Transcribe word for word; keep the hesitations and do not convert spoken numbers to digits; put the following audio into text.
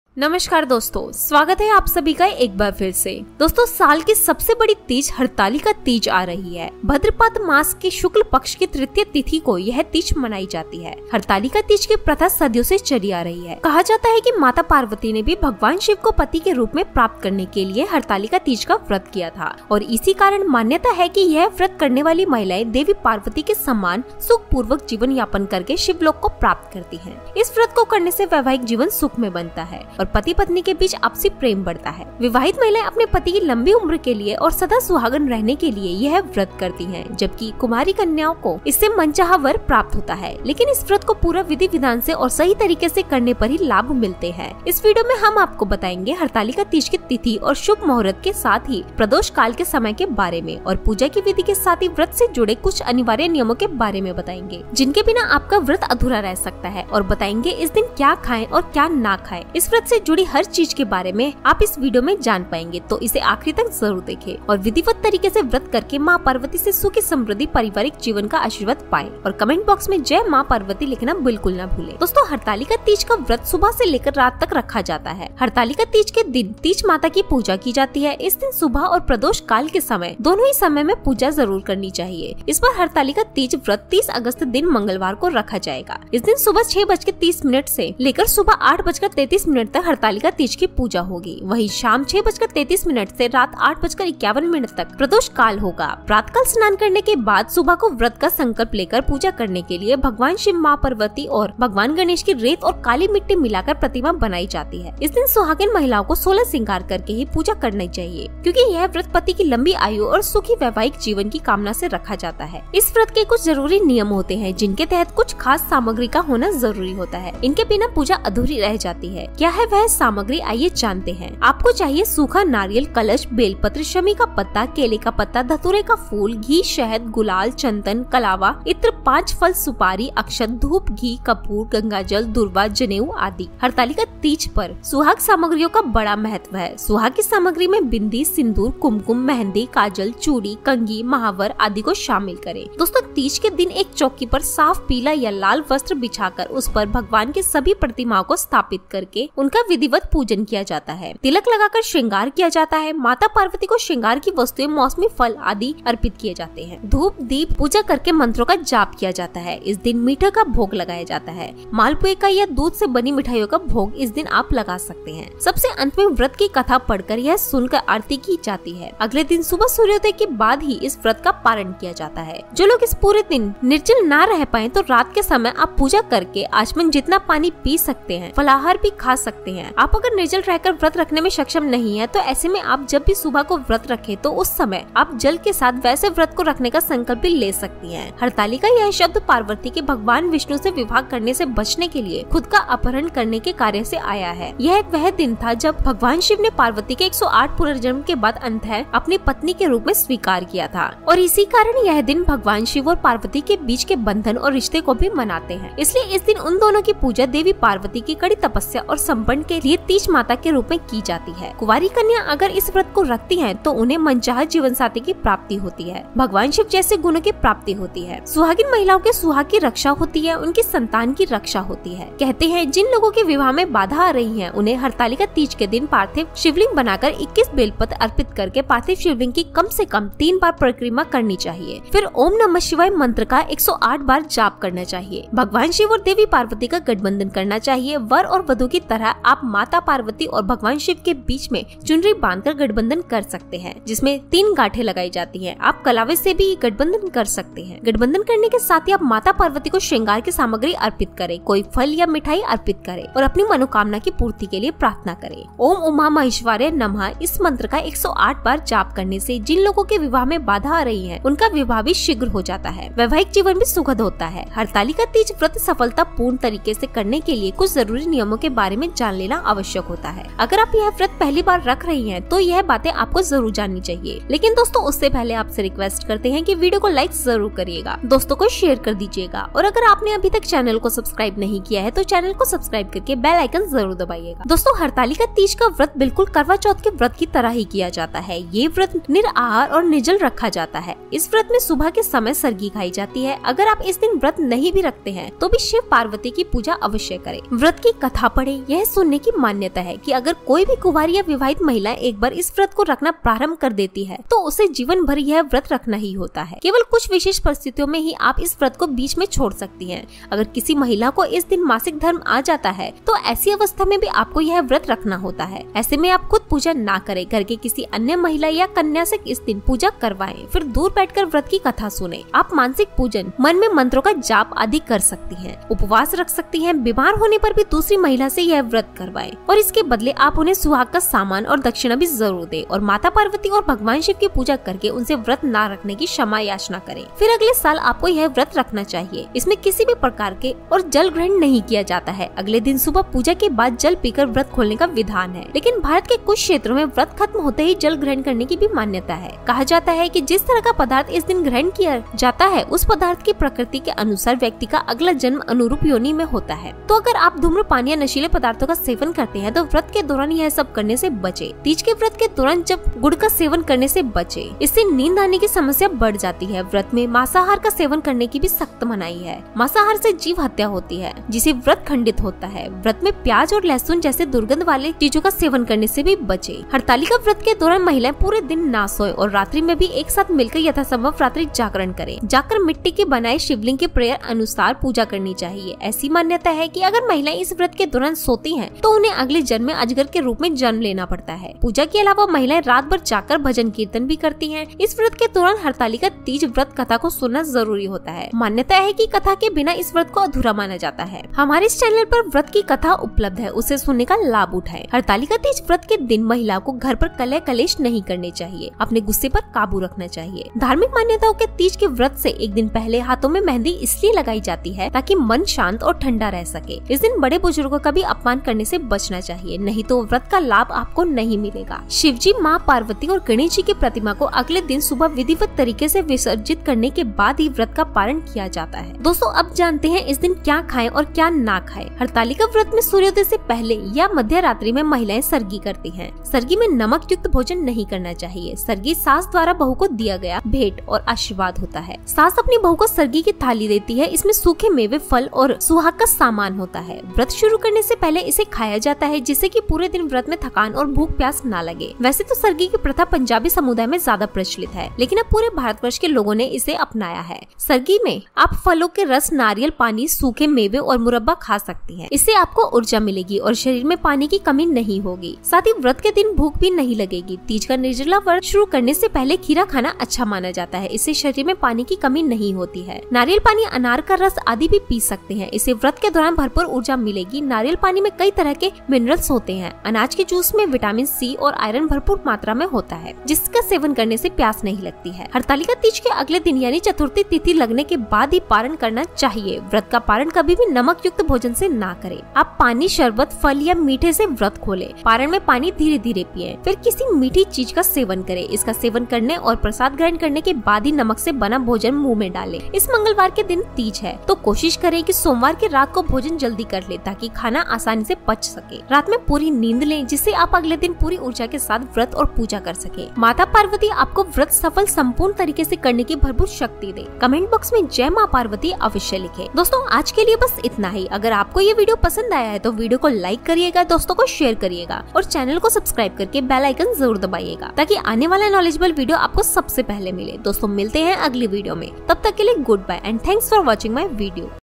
नमस्कार दोस्तों, स्वागत है आप सभी का एक बार फिर से। दोस्तों, साल की सबसे बड़ी तीज हरतालिका तीज आ रही है। भाद्रपद मास के शुक्ल पक्ष की तृतीय तिथि को यह तीज मनाई जाती है। हरतालिका तीज की प्रथा सदियों से चली आ रही है। कहा जाता है कि माता पार्वती ने भी भगवान शिव को पति के रूप में प्राप्त करने के लिए हरतालिका तीज का व्रत किया था और इसी कारण मान्यता है कि यह व्रत करने वाली महिलाएं देवी पार्वती के समान सुख पूर्वक जीवन यापन करके शिवलोक को प्राप्त करती है। इस व्रत को करने से वैवाहिक जीवन सुख में बनता है और पति पत्नी के बीच आपसी प्रेम बढ़ता है। विवाहित महिलाएं अपने पति की लंबी उम्र के लिए और सदा सुहागन रहने के लिए यह व्रत करती हैं, जबकि कुमारी कन्याओं को इससे मनचाहा वर प्राप्त होता है। लेकिन इस व्रत को पूरा विधि विधान से और सही तरीके से करने पर ही लाभ मिलते हैं। इस वीडियो में हम आपको बताएंगे हरतालिका तीज की तिथि और शुभ मुहूर्त के साथ ही प्रदोष काल के समय के बारे में और पूजा की विधि के साथ ही व्रत से जुड़े कुछ अनिवार्य नियमों के बारे में बताएंगे, जिनके बिना आपका व्रत अधूरा रह सकता है। और बताएंगे इस दिन क्या खाएं और क्या ना खाएं। इस व्रत से जुड़ी हर चीज के बारे में आप इस वीडियो में जान पाएंगे, तो इसे आखिरी तक जरूर देखें और विधिवत तरीके से व्रत करके माँ पार्वती से सुखी समृद्धि पारिवारिक जीवन का आशीर्वाद पाएं। और कमेंट बॉक्स में जय माँ पार्वती लिखना बिल्कुल न भूलें। दोस्तों, हरतालिका तीज का व्रत सुबह से लेकर रात तक रखा जाता है। हरतालिका तीज के दिन तीज माता की पूजा की जाती है। इस दिन सुबह और प्रदोष काल के समय दोनों ही समय में पूजा जरूर करनी चाहिए। इस बार हरतालिका तीज व्रत तीस अगस्त दिन मंगलवार को रखा जाएगा। इस दिन सुबह छह बज के तीस मिनट से लेकर सुबह आठ बजकर तैतीस मिनट तक हरतालिका तीज की पूजा होगी। वहीं शाम छह बजकर तैतीस मिनट से रात आठ बजकर इक्यावन मिनट तक प्रदोष काल होगा। प्रातःकाल स्नान करने के बाद सुबह को व्रत का संकल्प लेकर पूजा करने के लिए भगवान शिव, माँ पार्वती और भगवान गणेश की रेत और काली मिट्टी मिलाकर प्रतिमा बनाई जाती है। इस दिन सुहागिन महिलाओं को सोलह श्रृंगार करके ही पूजा करनी चाहिए, क्योंकि यह व्रत पति की लंबी आयु और सुखी वैवाहिक जीवन की कामना से रखा जाता है। इस व्रत के कुछ जरूरी नियम होते हैं, जिनके तहत कुछ खास सामग्री का होना जरूरी होता है। इनके बिना पूजा अधूरी रह जाती है। क्या है वह सामग्री, आइए जानते हैं। आपको चाहिए सूखा नारियल, कलश, बेलपत्र, शमी का पत्ता, केले का पत्ता, धतूरे का फूल, घी, शहद, गुलाल, चंदन, कलावा, इत्र, पाँच फल, सुपारी, अक्षत, धूप, घी, कपूर, गंगाजल, दुर्वा, जनेऊ आदि। हरतालिका तीज पर सुहाग सामग्रियों का बड़ा महत्व है। सुहाग की सामग्री में बिंदी, सिंदूर, कुमकुम, मेहंदी, काजल, चूड़ी, कंघी, महावर आदि को शामिल करें। दोस्तों, तीज के दिन एक चौकी पर साफ पीला या लाल वस्त्र बिछाकर उस पर भगवान की सभी प्रतिमाओं को स्थापित करके उनका विधिवत पूजन किया जाता है। तिलक लगाकर श्रृंगार किया जाता है। माता पार्वती को श्रृंगार की वस्तुएं, मौसमी फल आदि अर्पित किए जाते हैं। धूप दीप पूजा करके मंत्रों का जाप किया जाता है। इस दिन मीठे का भोग लगाया जाता है। मालपुए का या दूध से बनी मिठाइयों का भोग इस दिन आप लगा सकते हैं। सबसे अंत में व्रत की कथा पढ़कर यह सुनकर आरती की जाती है। अगले दिन सुबह सूर्योदय के बाद ही इस व्रत का पारण किया जाता है। जो लोग इस पूरे दिन निर्जल ना रह पाए तो रात के समय आप पूजा करके आचमन जितना पानी पी सकते हैं, फलाहार भी खा सकते हैं। आप अगर निर्जल रहकर व्रत रखने में सक्षम नहीं है तो ऐसे में आप जब भी सुबह को व्रत रखें तो उस समय आप जल के साथ वैसे व्रत को रखने का संकल्प भी ले सकती हैं। हरतालिका यह शब्द पार्वती के भगवान विष्णु से विवाह करने से बचने के लिए खुद का अपहरण करने के कार्य से आया है। यह वह दिन था जब भगवान शिव ने पार्वती के एक सौ आठ पुनर्जन्म के बाद अंततः अपनी पत्नी के रूप में स्वीकार किया था और इसी कारण यह दिन भगवान शिव और पार्वती के बीच के बंधन और रिश्ते को भी मनाते हैं। इसलिए इस दिन उन दोनों की पूजा देवी पार्वती की कड़ी तपस्या और संपन्न के लिए तीज माता के रूप में की जाती है। कुंवारी कन्या अगर इस व्रत को रखती हैं तो उन्हें मनचाहा जीवन साथी की प्राप्ति होती है। भगवान शिव जैसे गुणों की प्राप्ति होती है। सुहागिन महिलाओं के सुहाग की रक्षा होती है, उनकी संतान की रक्षा होती है। कहते हैं जिन लोगों के विवाह में बाधा आ रही है उन्हें हरतालिका तीज के दिन पार्थिव शिवलिंग बनाकर इक्कीस बेलपत्र अर्पित करके पार्थिव शिवलिंग की कम से कम तीन बार परिक्रमा करनी चाहिए। फिर ओम नमः शिवाय मंत्र का एक सौ आठ बार जाप करना चाहिए। भगवान शिव और देवी पार्वती का गठबंधन करना चाहिए। वर और वधु की तरह आप माता पार्वती और भगवान शिव के बीच में चुनरी बांधकर गठबंधन कर सकते हैं, जिसमें तीन गांठें लगाई जाती हैं। आप कलावे से भी गठबंधन कर सकते हैं। गठबंधन करने के साथ ही आप माता पार्वती को श्रृंगार की सामग्री अर्पित करें, कोई फल या मिठाई अर्पित करें और अपनी मनोकामना की पूर्ति के लिए प्रार्थना करें। ओम उमा महेश्वराय नमः इस मंत्र का एक सौ आठ बार जाप करने से जिन लोगों के विवाह में बाधा आ रही है उनका विवाह भी शीघ्र हो जाता है। वैवाहिक जीवन भी सुखद होता है। हरतालिका तीज व्रत सफलता पूर्ण तरीके से करने के लिए कुछ जरूरी नियमों के बारे में जान लेना आवश्यक होता है। अगर आप यह व्रत पहली बार रख रही हैं तो यह बातें आपको जरूर जाननी चाहिए। लेकिन दोस्तों, उससे पहले आपसे रिक्वेस्ट करते हैं कि वीडियो को लाइक जरूर करिएगा, दोस्तों को शेयर कर दीजिएगा और अगर आपने अभी तक चैनल को सब्सक्राइब नहीं किया है तो चैनल को सब्सक्राइब करके बेल आइकन जरूर दबाइएगा। दोस्तों, हरतालिका तीज का व्रत बिल्कुल करवा चौथ के व्रत की तरह ही किया जाता है। ये व्रत निराहार और निर्जल रखा जाता है। इस व्रत में सुबह के समय सरगी खाई जाती है। अगर आप इस दिन व्रत नहीं भी रखते हैं तो भी शिव पार्वती की पूजा अवश्य करें। व्रत की कथा पढ़े। यह सुनने की मान्यता है कि अगर कोई भी कुंवारी या विवाहित महिला एक बार इस व्रत को रखना प्रारंभ कर देती है तो उसे जीवन भर यह व्रत रखना ही होता है। केवल कुछ विशेष परिस्थितियों में ही आप इस व्रत को बीच में छोड़ सकती हैं। अगर किसी महिला को इस दिन मासिक धर्म आ जाता है तो ऐसी अवस्था में भी आपको यह व्रत रखना होता है। ऐसे में आप खुद पूजा ना करें, घर के किसी अन्य महिला या कन्या से इस दिन पूजा करवाएं, फिर दूर बैठकर व्रत की कथा सुने। आप मानसिक पूजन, मन में मंत्रों का जाप आदि कर सकती हैं, उपवास रख सकती हैं। बीमार होने पर भी दूसरी महिला से यह व्रत करवाएं और इसके बदले आप उन्हें सुहाग का सामान और दक्षिणा भी जरूर दें और माता पार्वती और भगवान शिव की पूजा करके उनसे व्रत ना रखने की क्षमा याचना करें। फिर अगले साल आपको यह व्रत रखना चाहिए। इसमें किसी भी प्रकार के और जल ग्रहण नहीं किया जाता है। अगले दिन सुबह पूजा के बाद जल पीकर व्रत खोलने का विधान है, लेकिन भारत के कुछ क्षेत्रों में व्रत खत्म होते ही जल ग्रहण करने की भी मान्यता है। कहा जाता है कि जिस तरह का पदार्थ इस दिन ग्रहण किया जाता है उस पदार्थ की प्रकृति के अनुसार व्यक्ति का अगला जन्म अनुरूप योनि में होता है। तो अगर आप धूम्रपान या नशीले पदार्थों का सेवन करते हैं तो व्रत के दौरान यह सब करने से बचे। तीज के व्रत के दौरान जब गुड़ का सेवन करने से बचे, इससे नींद आने की समस्या बढ़ जाती है। व्रत में मांसाहार का सेवन करने की भी सख्त मनाही है। मांसाहार से जीव हत्या होती है जिसे व्रत खंडित होता है। व्रत में प्याज और लहसुन जैसे दुर्गंध वाले चीजों का सेवन करने से भी बचे। हरतालिका व्रत के दौरान महिलाएं पूरे दिन ना सोए और रात्रि में भी एक साथ मिलकर यथासंभव रात्रि जागरण करें। जाकर मिट्टी के बनाए शिवलिंग के प्रेयर अनुसार पूजा करनी चाहिए। ऐसी मान्यता है कि अगर महिलाएं इस व्रत के दौरान सोती हैं तो उन्हें अगले जन्म में अजगर के रूप में जन्म लेना पड़ता है। पूजा के अलावा महिलाएं रात भर जाकर भजन कीर्तन भी करती हैं। इस व्रत के दौरान हरतालिका तीज व्रत कथा को सुनना जरूरी होता है। मान्यता है कि कथा के बिना इस व्रत को अधूरा माना जाता है। हमारे इस चैनल पर व्रत की कथा उपलब्ध है, उसे सुनने का लाभ उठाएं। हरतालिका तीज व्रत के दिन महिला को घर पर कलह कलेश नहीं करने चाहिए, अपने गुस्से पर काबू रखना चाहिए। धार्मिक मान्यताओं के तीज के व्रत से एक दिन पहले हाथों में मेहंदी इसलिए लगाई जाती है ताकि मन शांत और ठंडा रह सके। इस दिन बड़े बुजुर्गों का भी अपमान करने से बचना चाहिए, नहीं तो व्रत का लाभ आपको नहीं मिलेगा। शिवजी, माँ पार्वती और गणेश जी की प्रतिमा को अगले दिन सुबह विधिवत तरीके से विसर्जित करने के बाद ही व्रत का पारण किया जाता है। दोस्तों, अब जानते हैं इस दिन क्या खाएं और क्या ना खाएं। हरतालिका व्रत में सूर्योदय से पहले या मध्य रात्रि में महिलाएं सरगी करती हैं। सरगी में नमक युक्त भोजन नहीं करना चाहिए। सरगी सास द्वारा बहू को दिया गया भेंट और आशीर्वाद होता है। सास अपनी बहू को सरगी की थाली देती है। इसमें सूखे मेवे, फल और सुहाग का सामान होता है। व्रत शुरू करने से पहले इसे खाया जाता है जिससे कि पूरे दिन व्रत में थकान और भूख प्यास ना लगे। वैसे तो सरगी की प्रथा पंजाबी समुदाय में ज्यादा प्रचलित है, लेकिन अब पूरे भारतवर्ष के लोगों ने इसे अपनाया है। सरगी में आप फलों के रस, नारियल पानी, सूखे मेवे और मुरब्बा खा सकती हैं। इससे आपको ऊर्जा मिलेगी और शरीर में पानी की कमी नहीं होगी। साथ ही व्रत के दिन भूख भी नहीं लगेगी। तीज का निर्जला व्रत शुरू करने से पहले खीरा खाना अच्छा माना जाता है। इससे शरीर में पानी की कमी नहीं होती है। नारियल पानी, अनार का रस आदि भी पी सकते हैं। इससे व्रत के दौरान भरपूर ऊर्जा मिलेगी। नारियल पानी में कई तरह के मिनरल्स होते हैं। अनाज के जूस में विटामिन सी और आयरन भरपूर मात्रा में होता है, जिसका सेवन करने से प्यास नहीं लगती है। हरतालिका तीज के अगले दिन यानी चतुर्थी तिथि लगने के बाद ही पारण करना चाहिए। व्रत का पारण कभी भी नमक युक्त भोजन से ना करें। आप पानी, शरबत, फल या मीठे से व्रत खोलें। पारण में पानी धीरे धीरे पिएं, फिर किसी मीठी चीज का सेवन करें। इसका सेवन करने और प्रसाद ग्रहण करने के बाद ही नमक से बना भोजन मुंह में डालें। इस मंगलवार के दिन तीज है तो कोशिश करें कि सोमवार की रात को भोजन जल्दी कर ले ताकि खाना आसानी से पच सके। रात में पूरी नींद लें जिससे आप अगले दिन पूरी ऊर्जा के साथ व्रत और पूजा कर सके। माता पार्वती आपको व्रत सफल संपूर्ण तरीके से करने की भरपूर शक्ति दे। कमेंट बॉक्स में जय माँ पार्वती अवश्य लिखें। दोस्तों, आज के लिए बस इतना ही। अगर आपको ये वीडियो पसंद आया है तो वीडियो को लाइक करिएगा, दोस्तों को शेयर करिएगा और चैनल को सब्सक्राइब करके बेल आइकन जरूर दबाइएगा ताकि आने वाला नॉलेजेबल वीडियो आपको सबसे पहले मिले। दोस्तों, मिलते हैं अगली वीडियो में। तब तक के लिए goodbye and thanks for watching my video.